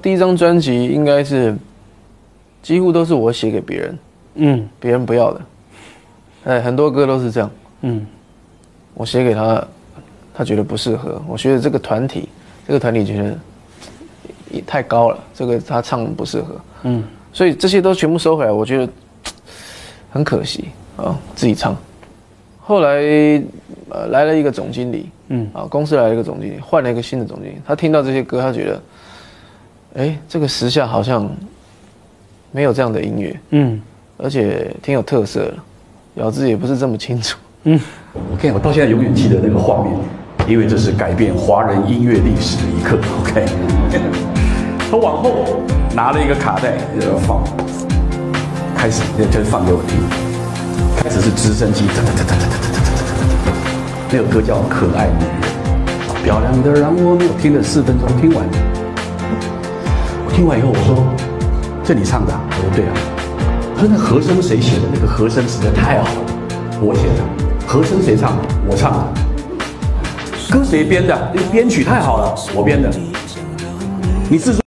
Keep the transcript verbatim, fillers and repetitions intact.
第一张专辑应该是几乎都是我写给别人，嗯，别人不要的，哎，很多歌都是这样，嗯，我写给他，他觉得不适合，我觉得这个团体，这个团体觉得也太高了，这个他唱不适合，嗯，所以这些都全部收回来，我觉得很可惜啊，自己唱。后来呃来了一个总经理，嗯，啊，公司来了一个总经理，换了一个新的总经理，他听到这些歌，他觉得。哎，这个时下好像没有这样的音乐，嗯，而且挺有特色的，咬字也不是这么清楚，嗯。 OK， 我到现在永远记得那个画面，因为这是改变华人音乐历史的一刻。OK， 他往后拿了一个卡带，然后放，开始就放给我听，开始是直升机，哒哒哒哒哒哒哒哒，那个歌叫《可爱女人》，漂亮的让我没有听了四分钟，听完。听完以后，我说：“这你唱的、啊？”他说：“对啊。”他说：“那和声谁写的？那个和声实在太好了，我写的。和声谁唱的？我唱的。歌谁编的？那个编曲太好了，我编的。你制作。”